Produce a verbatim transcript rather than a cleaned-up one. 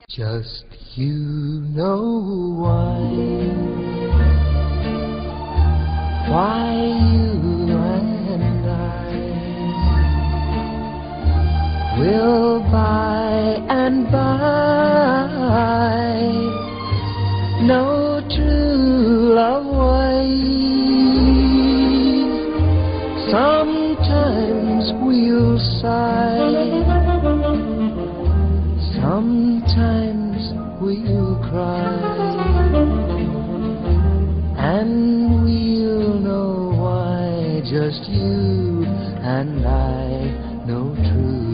Just you know why, why you and I will by and by know true love ways. Sometimes we'll sigh, sometimes we'll cry, and we'll know why. Just you and I know true